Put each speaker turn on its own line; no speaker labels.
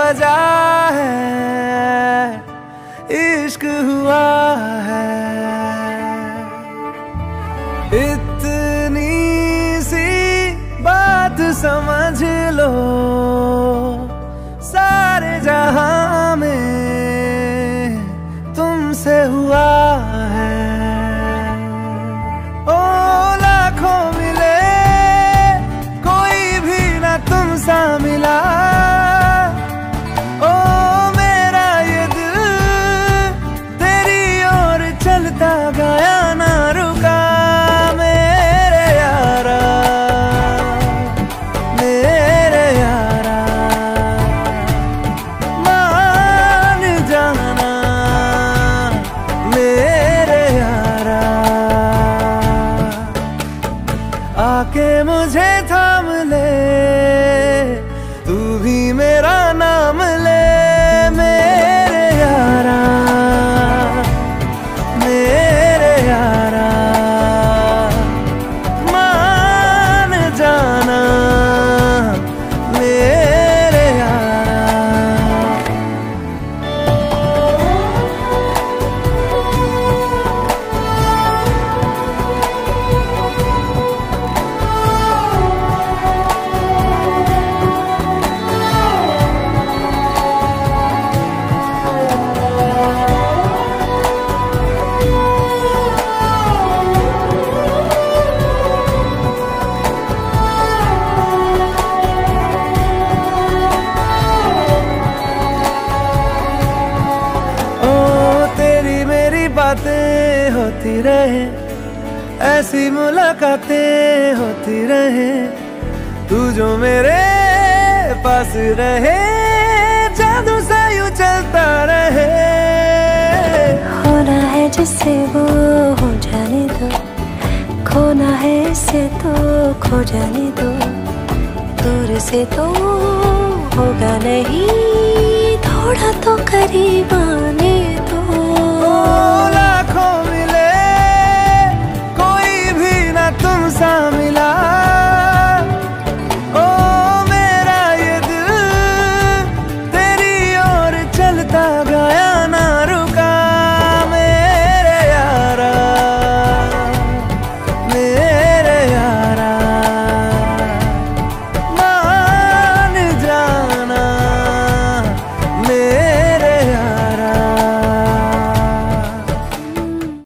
वजह है, इश्क हुआ है। इतनी सी बात समझ लो, सारे जहां में तुमसे हुआ है। ओ लाखों मिले, कोई भी ना तुम सा मिला। ओ मेरा ये दिल तेरी ओर चलता गया, ना रुका। मेरे यारा, मेरे यारा, मान जाना मेरे यारा। आके मुझे थाम ले, तू भी मेरा नाम ले। मेरे यारा, मेरे यारा, मान जाना मेरे यारा। बातें होती रहे, ऐसी मुलाकातें होती रहे, तू जो मेरे पास रहे, जादू सा यूं चलता रहे।
होना है जिससे वो हो जाने दो, खोना है इससे तो खो जाने दो। दूर से तो होगा नहीं, थोड़ा तो करीब आने दो।
लाखों मिले, कोई भी ना तुम सा मिला।